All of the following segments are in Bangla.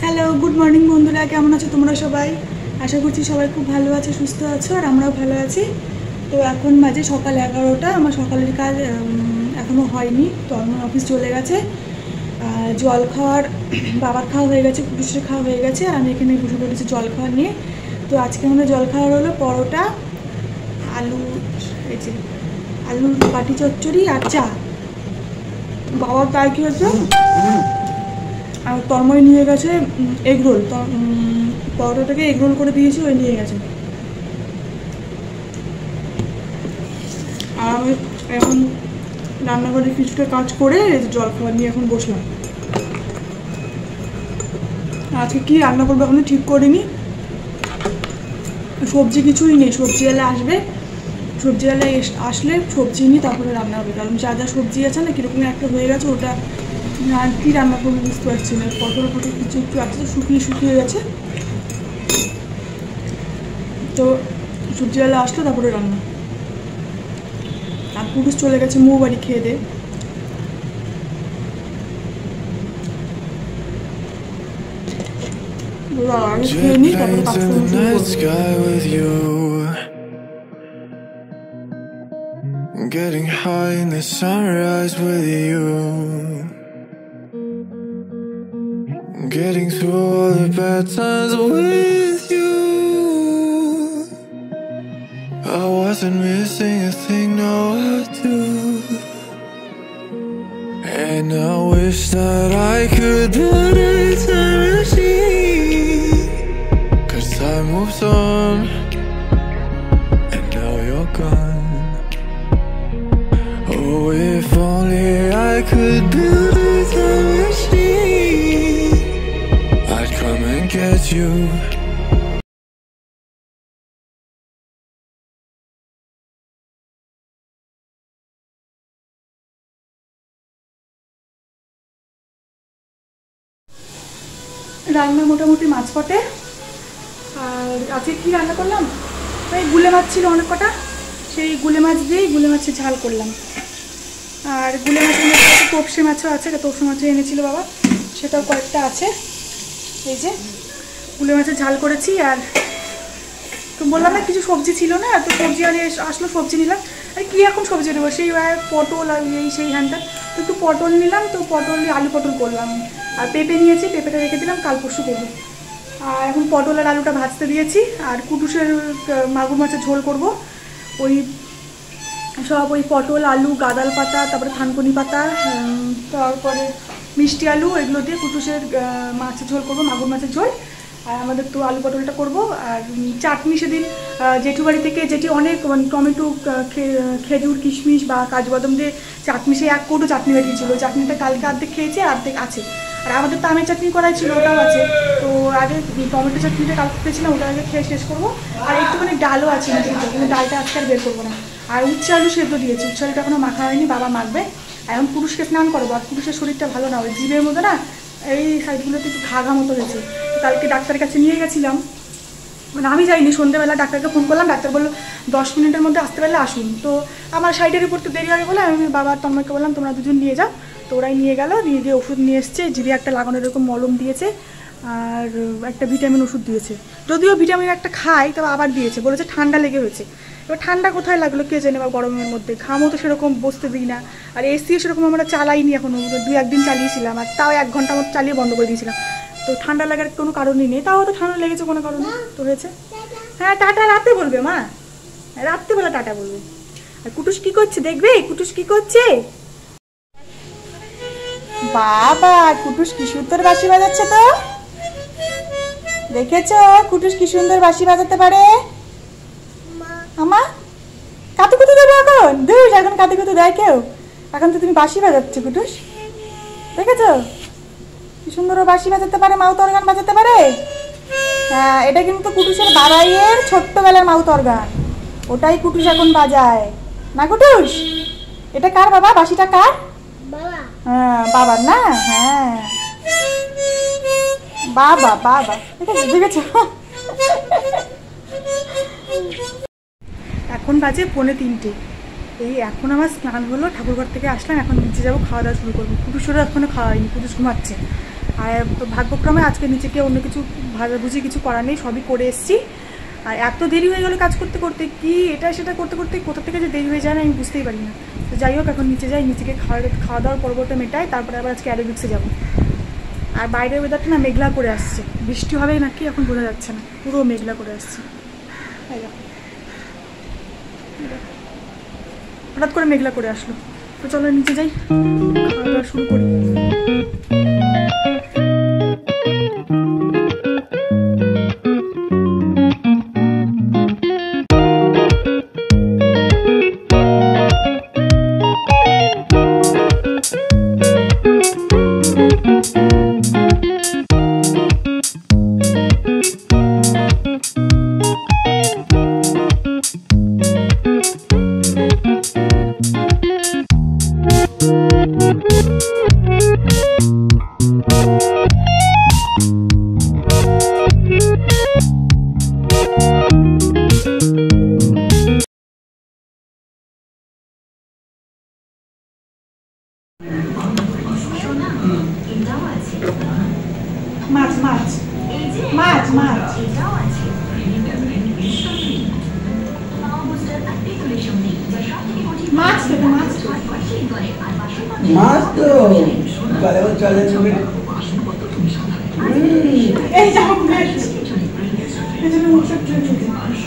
হ্যালো, গুড মর্নিং বন্ধুরা, কেমন আছো তোমরা সবাই? আশা করছি সবাই খুব ভালো আছে, সুস্থ আছো, আর আমরাও ভালো আছি। তো এখন বাজে সকাল 11টা। আমার সকালের কাজ এখনও হয়নি, তো আমার অফিস চলে গেছে। জল খাওয়ার বাবার খাওয়া হয়ে গেছে, কুটুসের খাওয়া হয়ে গেছে, আর আমি এখানে বসে পড়েছি জল খাওয়ার নিয়ে। তো আজকে আমাদের জল খাওয়ার হলো পরোটা, আলুর বাটি চচ্চড়ি আর চা। বাবার তাই কি হচ্ছে, আর তন্ময় নিয়ে গেছে এগরোল। পরোটাটাকে এগরোল করে দিয়েছি, ওই নিয়ে গেছে। আর আমি এখন রান্নাঘরে কিছুটা কাজ করে জল খাবার নিয়ে এখন বসলাম। আজকে কি রান্না করবো এখনো ঠিক করিনি। সবজি কিছুই নেই, সবজিওয়ালা আসবে, সবজিওয়ালা আসলে সবজি নিয়ে তারপরে রান্না হবে। কারণ যা যা সবজি আছে না কীরকম একটা হয়ে গেছে, ওটা আর কি রান্না করবো বুঝতে পারছি না। পটল কিছু একটু আছে, তো শুকিয়ে গেছে। তো সবজিওয়ালা আসলে তারপরে রান্না। আর পুরুষ চলে গেছে মৌ বাড়ি খেয়ে দে। আমি খেয়ে নিই, তারপরে getting high in the sunrise with you, getting through all the bad times with you. I wasn't missing a thing, no I do. And I wish that I could build a time machine, 'cause time moves on and now you're gone. Oh, if only I could build a time machine, I'd come and get you. রান্না মোটামুটি মাঝপথে। আর আজকে কী রান্না করলাম, ওই গুলে মাছ ছিল অনেক কটা, সেই গুলে মাছ দিয়েই গুলে মাছের ঝাল করলাম। আর গুলে মাছের মধ্যে তপসে মাছও আছে, তপসে মাছও এনেছিল বাবা, সেটাও কয়েকটা আছে। এই যে গুলে মাছের ঝাল করেছি। আর তো বললাম না কিছু সবজি ছিল না, তো সবজি আর আসলো, সবজি নিলাম। আর কী এখন সবজি নেবো, সেই পটল আর সেই হ্যানটা, তো একটু পটল নিলাম, তো পটল আলু পটল করলাম। আর পেঁপে নিয়েছি, পেঁপেটা রেখে দিলাম, কাল পরশু করবো। আর এখন পটল আর আলুটা ভাজতে দিয়েছি। আর কুটুসের মাগুর মাছের ঝোল করব। ওই সব ওই পটল, আলু, গাদাল পাতা, তারপরে থানকুনি পাতা, তারপরে মিষ্টি আলু, এগুলো দিয়ে কুটুসের মাছের ঝোল করবো, মাগুর মাছের ঝোল। আর আমাদের তো আলু পটলটা করব। আর চাটনি সেদিন জেঠু বাড়ি থেকে যেটি অনেক টমেটো, খেজুর, কিশমিশ বা কাজু বাদাম দিয়ে চাটনি, সে 1 কৌটো চাটনি বেরিয়েছিল। ওই চাটনিটা কালকে অর্ধেক খেয়েছি, অর্ধেক আছে। আর আমাদের তো আমের চাটনি করাই ছিল, ওটাও আছে। তো আগে টমেটো চাটনিটা কালকে খেয়েছিলাম, ওটা আগে খেয়ে শেষ করবো। আর একটুখানি ডালও আছে, কিন্তু ডালটা আজকে আর বের করবো না। আর উচ্ছে আলু সেদ্ধ দিয়েছি, উচ্ছে আলুটা এখনো মাখা হয়নি, বাবা মাখবে। এখন পুরুষকে স্নান করবো। আর পুরুষের শরীরটা ভালো না, ওই জিভের মধ্যে না এই সাইডগুলোতে একটু ঘা মতো হয়েছে। কালকে ডাক্তারের কাছে নিয়ে গেছিলাম, মানে আমি যাইনি, সন্ধ্যেবেলা ডাক্তারকে ফোন করলাম, ডাক্তার বললো 10 মিনিটের মধ্যে আসতে পারলে আসুন। তো আমার সাইডের উপর তো দেরি হবে বলে আমি বাবার তন্ময়কে বললাম তোমরা দুজন নিয়ে যাও। তো ওরাই নিয়ে গেল, নিয়ে গিয়ে ওষুধ নিয়ে এসছে, জিভে একটা লাগানোর এরকম মলম দিয়েছে, আর একটা ভিটামিন ওষুধ দিয়েছে। যদিও ভিটামিন একটা খাই, তবে আবার দিয়েছে, বলেছে ঠান্ডা লেগে হয়েছে। এবার ঠান্ডা কোথায় লাগলো কে জানে, বা গরমের মধ্যে ঘামও তো সেরকম বসতে দিই না। আর এসিও সেরকম আমরা চালাইনি এখনও, 2-1 দিন চালিয়েছিলাম, আর তাও 1 ঘন্টা মতো চালিয়ে বন্ধ করে দিয়েছিলাম। তো ঠান্ডা লাগার কোনো কারণই নেই, তাও তো ঠান্ডা লেগেছে কোনো কারণে তো হয়েছে। হ্যাঁ, টাটা রাতে বলবে মা, রাত্রিবেলা টাটা বলবে। আর কুটুস কি করছে দেখবে, কুটুস কি করছে? বাবা, কুটুস কি সুন্দর বাঁশি বাজাচ্ছে তো, দেখেছো কুটুস কি সুন্দর বাঁশি বাজাতে পারে। আমা কাতুকুতু দেবো এখন, দুষ এখন কাতুকুতু দেয় কেউ? এখন তো তুমি বাঁশি বাজাচ্ছ কুটুস, দেখেছো কি সুন্দর বাঁশি বাজাতে পারে, মাউথ অর্গান বাজাতে পারে। হ্যাঁ, এটা কিন্তু কুটুসের বাবাইয়ের ছোট্টবেলার মাউথ অর্গান, ওটাই কুটুস এখন বাজায় না। কুটুস, এটা কার বাবা, বাঁশিটা কার? হ্যাঁ, বাবার না? হ্যাঁ, বাবা বাবা, দেখেছো। এখন বাজে 2:45। এই এখন আমার স্নান হলো, ঠাকুরঘর থেকে আসলাম, এখন নিচে যাবো, খাওয়া দাওয়া শুরু করবো। কুটুসেরও এখনো খাওয়া হয়নি, কুটুস ঘুমাচ্ছে। আর ভাগ্যক্রমে আজকে নিচেকে অন্য কিছু ভাজাভুজি কিছু করার নেই, সবই করে এসেছি। আর এত দেরি হয়ে গেল কাজ করতে করতে, কি এটা সেটা করতে করতে কোথা থেকে যে দেরি হয়ে যায় না আমি বুঝতেই পারি না। তো যাই হোক, এখন নিচে যাই, নিচেকে খাওয়া দাওয়ার পর্বটা মেটাই, তারপরে আবার আজকে অ্যারোবিক্সে যাবো। আর বাইরের ওয়েদারটা না মেঘলা করে আসছে, বৃষ্টি হবে নাকি এখন বোঝা যাচ্ছে না, পুরো মেঘলা করে আসছে। হঠাৎ করে মেঘলা করে আসলো। তো চলো নিচে যাই, খাওয়া দাওয়া শুরু করি। মাছ মাছ মাছ মাছ মাছ তো মাছ মাছ তো চলে চলে চলে এই যাও এজন্য মুখে চলে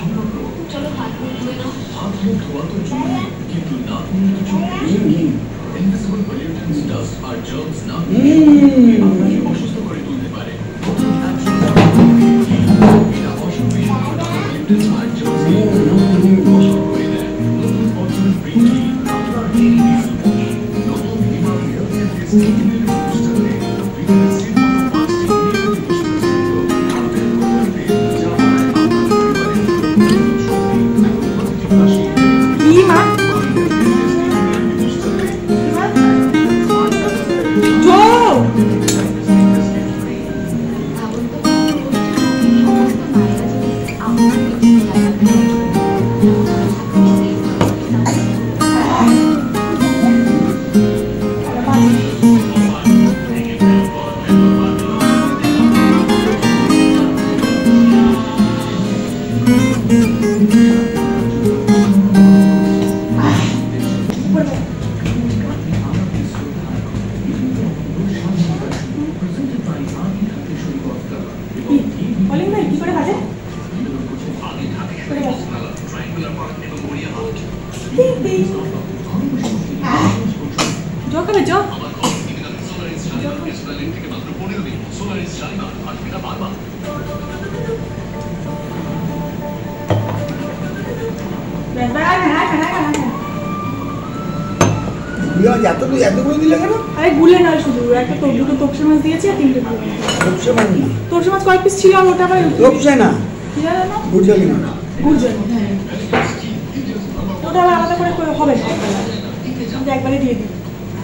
আরে গুলে নয়, শুধু একটা দুটো তোপসে মাছ দিয়েছি আর তিনটে তোপসে মাছ কয়েক পিস ছিল, আর ওটা আবার তোপসে না কি জানো না গুড়জালি না গুড়জালি, হ্যাঁ ওটা আবার আলাদা করে হবে না, একবারে দিয়ে দিই।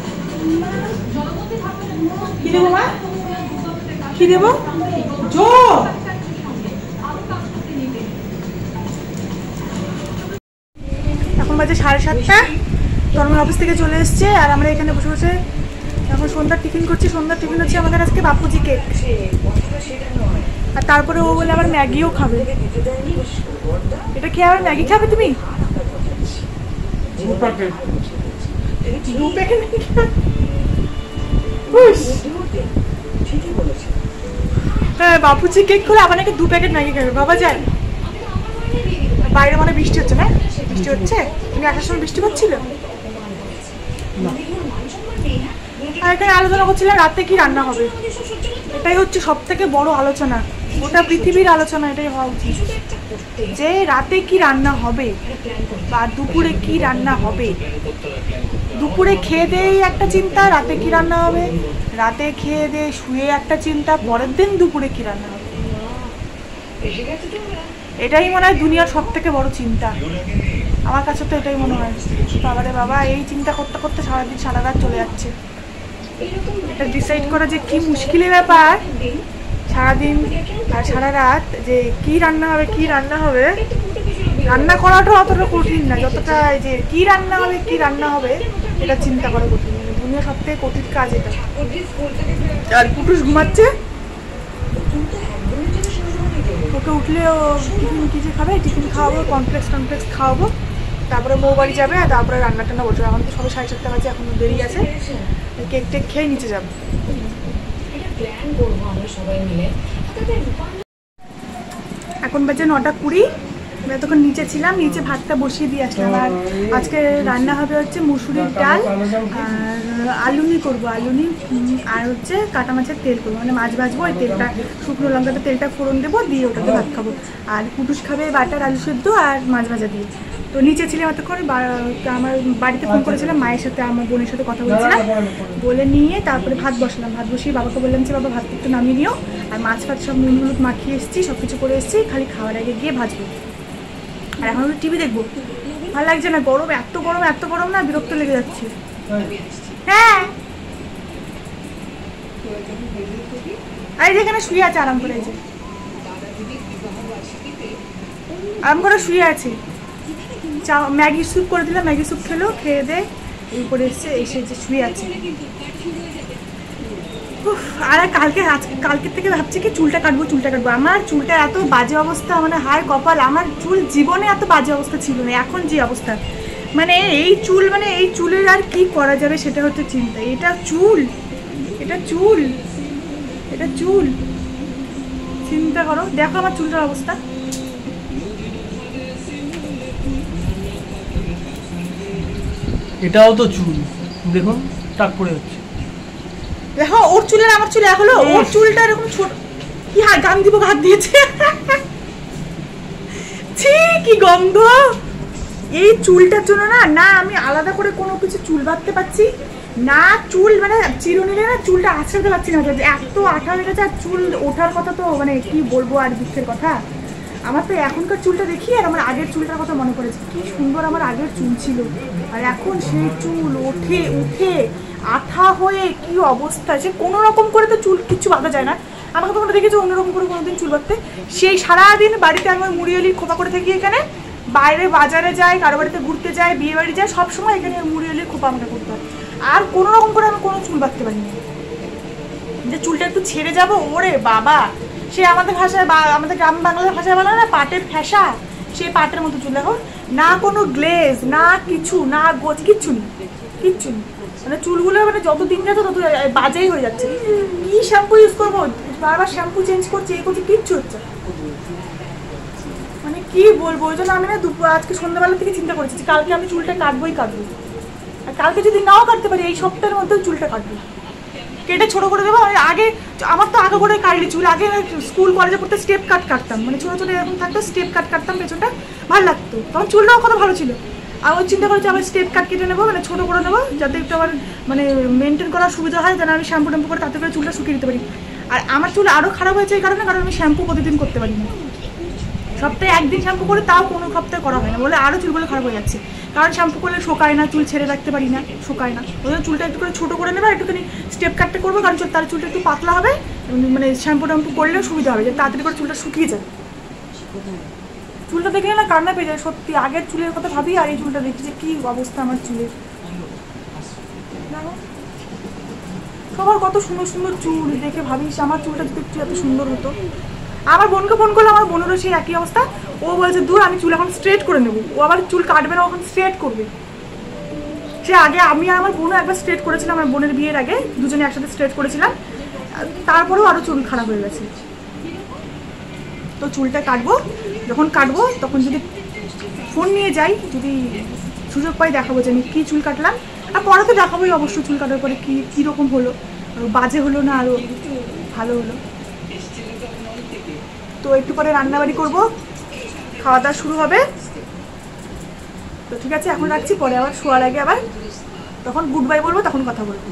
কি দেবো মা, কি দেবো জো? এখন বাজে 7:30, তন্ময় অফিস থেকে চলে এসছে আর আমরা এখানে বসে বসে এখন সন্ধ্যার টিফিন করছি। সন্ধ্যার টিফিন হচ্ছে আমাদের আজকে বাপুজি কেক, আর তারপরে ও বলে আবার ম্যাগিও খাবে। এটা খেয়ে আবার ম্যাগি খাবে তুমি? হ্যাঁ, বাপুজি কেক খুলে আবার নাকি 2 প্যাকেট ম্যাগি খাবে। বাবা যায়, বাইরে মানে বৃষ্টি হচ্ছে না? বৃষ্টি হচ্ছে? তুমি আসার সময় বৃষ্টি হচ্ছিল? আর এখানে আলোচনা করছিলাম রাতে কি রান্না হবে, এটাই হচ্ছে সব থেকে বড় আলোচনা, গোটা পৃথিবীর আলোচনা এটাই হওয়া উচিত, যে রাতে কি রান্না হবে বা দুপুরে কি রান্না হবে। দুপুরে খেয়ে দেই একটা চিন্তা, রাতে কি রান্না হবে, রাতে খেয়ে দিয়ে শুয়ে একটা চিন্তা, পরের দিন দুপুরে কি রান্না হবে। এটাই মনে হয় দুনিয়ার সব থেকে বড় চিন্তা, আমার কাছে তো এটাই মনে হয়। বাবারে বাবা, এই চিন্তা করতে করতে সারাদিন সারা রাত চলে যাচ্ছে। এটা ডিসাইড করা যে কি মুশকিলের ব্যাপার, সারাদিন আর সারা রাত যে কি রান্না হবে কি রান্না হবে। রান্না করাটাও অতটা কঠিন না যতটা যে কি রান্না হবে কি রান্না হবে এটা চিন্তা করো কঠিন, দুনিয়া সব থেকে কঠিন কাজ এটা। আর কুটুস ঘুমাচ্ছে, ওকে উঠলে ও টিফিন কিছু খাবে, টিফিন খাওয়াবো, কমপ্লেক্স খাওয়াবো, তারপরে বউ বাড়ি যাবে, আর তারপরে রান্না টান্না বসবে। এখন তো সবাই 7:30 বাজে, এখন দেরি আছে, কেক টেক খেয়ে নিচে যাবো। এখন বাজে 9:20। তখন নিচে ছিলাম, নিচে ভাতটা বসিয়ে দিয়ে আসলাম। আর আজকে রান্না হবে হচ্ছে মুসুরির ডাল আর আলুনি করবো, আলুনি আর হচ্ছে কাটা মাছের তেল করবো, মানে মাছ ভাজবো, ওই তেলটা শুকনো লঙ্কাতে তেলটা ফোড়ন দেবো, দিয়ে ওটাতে ভাত খাবো। আর কুটুস খাবে বাটার আলু সেদ্ধ আর মাছ ভাজা দিয়ে। তো নিচে ছিলাম এতক্ষণ, আমার বাড়িতে ফোন করেছিলাম, মায়ের সাথে আমার বোনের সাথে কথা বলছিলাম, বলে নিয়ে তারপরে ভাত বসালাম। ভাত বসিয়ে বাবাকে বললাম যে বাবা ভাতটা একটু নামিয়ে নিও, আর মাছ ফাত সব নুন হলুদ মাখিয়ে এসেছি, সব কিছু করে এসেছি, খালি খাওয়ার আগে গিয়ে ভাজবো। আর এখন টিভি দেখবো, ভালো লাগছে না, গরম এত গরম না, বিরক্ত লেগে যাচ্ছে। হ্যাঁ, আর যেখানে শুয়ে আছে আরাম করে, আরাম করে শুয়ে আছে। ম্যাগি স্যুপ করে দিলাম, ম্যাগি স্যুপ খেলো, খেয়ে দে এই করে এসে যে শুয়ে আছে। আর কালকের থেকে ভাবছি কি চুলটা কাটবো। আমার চুলটা এত বাজে অবস্থা, মানে হায় কপাল, আমার চুল জীবনে এত বাজে অবস্থা ছিল না, এখন যে অবস্থা, মানে এই চুলের আর কি করা যাবে সেটা হচ্ছে চিন্তা। এটা চুল চিন্তা করো, দেখো আমার চুলটার অবস্থা। এটাও তো চুল, দেখুন টাক পড়ে যাচ্ছে। দেখো ওর চুলের আমার চুল এক হলো, ওর চুলটা এরকম ছোট, কি গান দিব, হাত দিয়েছে, ছি কি গন্ধ। এই চুলটার জন্য না আমি আলাদা করে কোনো কিছু চুল বাঁধতে পারছি না, চুল মানে চিরুনিলে না চুলটা আঁচড়াতে পারছি না, এত আঠা হয়ে গেছে। আর চুল ওঠার কথা তো মানে কি বলবো, আর দুঃখের কথা। আমার তো এখনকার চুলটা দেখি আর আমার আগের চুলটার কথা মনে পড়েছে, কি সুন্দর আমার আগের চুল ছিল, আর এখন সেই চুল উঠে আঠা হয়ে কি অবস্থা। সে কোনো রকম করে তো চুল কিচ্ছু বাঁধা যায় না। আমাকে তোমরা দেখেছো অন্যরকম করে কোনোদিন চুল বাঁধতে? সেই সারাদিন বাড়িতে আমার মুড়িয়ালির খোপা করে থাকি, এখানে বাইরে বাজারে যাই, কারো বাড়িতে ঘুরতে যাই, বিয়ে বাড়ি যাই, সবসময় এখানে মুড়িয়ালির খোপা আমাকে করতে হয়। আর কোনো রকম করে আমি কোনো চুল বাঁধতে পারিনি, যে চুলটা একটু ছেড়ে যাবো, ওরে বাবা, সে আমাদের ভাষায় আমাদের গ্রাম বাংলার ভাষায় বলে না পাটের ফ্যাসা, সেই পাটের মতো চুল। দেখো না কোনো গ্লেজ, না কিছু, না গোছ, কিচ্ছু নেই, মানে চুলগুলো মানে যত দিন যাচ্ছে তত বাজেই হয়ে যাচ্ছে। কি শ্যাম্পু ইউজ করবো, বারবার শ্যাম্পু চেঞ্জ করছে, এই করছে, কিচ্ছু হচ্ছে, মানে কি বলবো। ওই জন্য আমি না আজকে সন্ধ্যাবেলা থেকে চিন্তা করেছি কালকে আমি চুলটা কাটবো, আর কালকে যদি নাও কাটতে পারি এই সপ্তাহের মধ্যে চুলটা কাটবো, কেটে ছোটো করে দেবো। আগে আমার তো আগে করে কাটলি চুল, আগে স্কুল কলেজে পড়তে স্টেপ কাটতাম, মানে ছোটো এরকম থাকতো, স্টেপ কাটতাম, পেছনটা ভালো লাগতো, তখন চুলটাও কত ভালো ছিল। আমার চিন্তা করেছি আবার স্টেপ কাট কেটে নেবো, মানে ছোটো করে নেবো, যাতে একটু আমার মানে মেনটেন করার সুবিধা হয়, যেন আমি শ্যাম্পু ট্যাম্পু করে তাতে করে চুলটা শুকিয়ে দিতে পারি। আর আমার চুল আরও খারাপ হয়েছে এই কারণে, কারণ আমি শ্যাম্পু প্রতিদিন করতে পারি না, সপ্তাহে একদিন শ্যাম্পু করে, তাও কোনো সপ্তাহে করা হয় না, বলে আরও চুলগুলো খারাপ হয়ে যাচ্ছে। কারণ শ্যাম্পু করলে শোকায় না, চুল ছেড়ে রাখতে পারি না, শোকায় না। ওই জন্য চুলটা একটু করে ছোটো করে নেবে, একটুখানি স্টেপ কাটতে করবো, কারণ তার চুলটা একটু পাতলা হবে, মানে শ্যাম্পু ট্যাম্পু করলেও সুবিধা হবে, যে তাড়াতাড়ি করে চুলটা শুকিয়ে যায়। চুলটা দেখলে না কান্না পেয়ে যায় সত্যি, আগের চুলের কথা ভাবি আর এই চুলটা দেখছি যে কি অবস্থা আমার চুলের। সবার কত সুন্দর সুন্দর চুল দেখে ভাবিস আমার চুলটা যদি একটু এত সুন্দর হতো। আমার বোনকে ফোন করলে, আমার বোনেরও সেই একই অবস্থা, ও বলছে দূর আমি চুল এখন স্ট্রেট করে নেবো, ও আবার চুল কাটবে না, এখন স্ট্রেট করবে। সে আগে আমি আর আমার বোনও একবার স্ট্রেট করেছিলাম, আমার বোনের বিয়ের আগে দুজনে একসাথে স্ট্রেট করেছিলাম, তারপরেও আরও চুল খারাপ হয়ে গেছে। তো চুলটা কাটবো, যখন কাটবো তখন যদি ফোন নিয়ে যাই, যদি সুযোগ পাই দেখাবো যে আমি কী চুল কাটলাম, আর পরে তো দেখাবোই অবশ্যই চুল কাটার পরে কীরকম হলো, আরও বাজে হলো না আরও ভালো হলো। তো একটু পরে রান্নাবাড়ি করবো, খাওয়া দাওয়া শুরু হবে। তো ঠিক আছে এখন রাখছি, পরে আবার শোয়ার আগে আবার তখন গুড বাই বলবো, তখন কথা বলবো।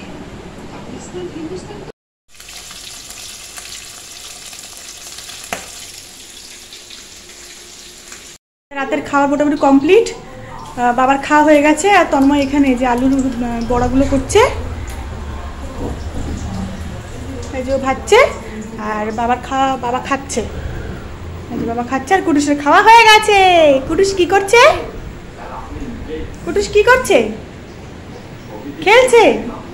রাতের খাওয়া মোটামুটি কমপ্লিট, বাবার খাওয়া হয়ে গেছে, আর তন্ময় এখানে যে আলুর বড়াগুলো করছে, এই যে ভাজছে, আর বাবা খাচ্ছে, বাবা খাচ্ছে, আর কুটুসের খাওয়া হয়ে গেছে। কুটুস কি করছে? খেলছে।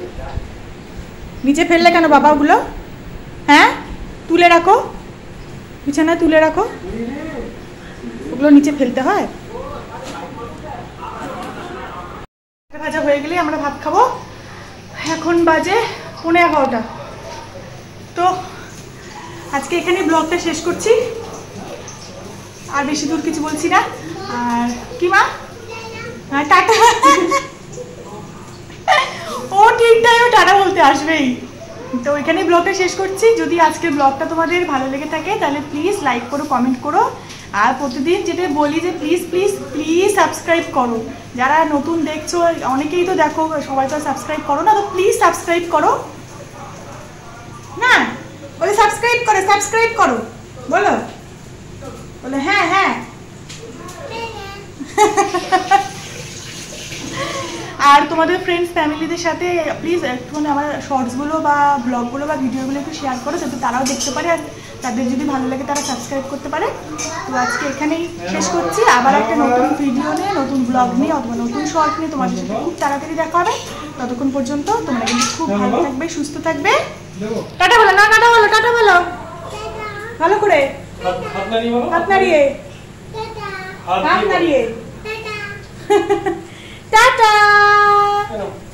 নিচে ফেললে কেন বাবা ওগুলো? হ্যাঁ, তুলে রাখো, বিছানায় তুলে রাখো, ওগুলো নিচে ফেলতে হয়। ভাজা হয়ে গেলে আমরা ভাত খাবো। এখন বাজে 11:15। তো আজকে এখানে ব্লগটা শেষ করছি, আর বেশি দূর কিছু বলছি না। আর কি মা, টাটা। ও ঠিক টাইমে টাটা বলতে আসবেই। তো এখানে ব্লগটা শেষ করছি। যদি আজকের ব্লগটা তোমাদের ভালো লেগে থাকে তাহলে প্লিজ লাইক করো, কমেন্ট করো, আর প্রতিদিন যেটা বলি যে প্লিজ প্লিজ প্লিজ সাবস্ক্রাইব করো। যারা নতুন দেখছো, অনেকেই তো দেখো, সবাই তো সাবস্ক্রাইব করো না, তো প্লিজ সাবস্ক্রাইব করো না। বলে সাবস্ক্রাইব করো, সাবস্ক্রাইব করো, বলো, বলে হ্যাঁ হ্যাঁ। আর তোমাদের ফ্রেন্ডস ফ্যামিলিদের সাথে প্লিজ একটুখানি আমার শর্টসগুলো বা ব্লগগুলো বা ভিডিওগুলো একটু শেয়ার করো, যাতে তারাও দেখতে পারে, আর তাদের যদি ভালো লাগে তারা সাবস্ক্রাইব করতে পারে। তো আজকে এখানেই শেষ করছি। আবার একটা নতুন ভিডিও নিয়ে, নতুন ব্লগ নিয়ে অথবা নতুন শর্ট নিয়ে তোমাদের সাথে খুব তাড়াতাড়ি দেখা হবে। ততক্ষণ পর্যন্ত তোমরা কিন্তু খুব ভালো থাকবে, সুস্থ থাকবে। টাটা বলো না, টাটা বলো, টাটা বলো ভালো করে, হাত নাড়িয়ে, হাত নাড়িয়ে, টাটা।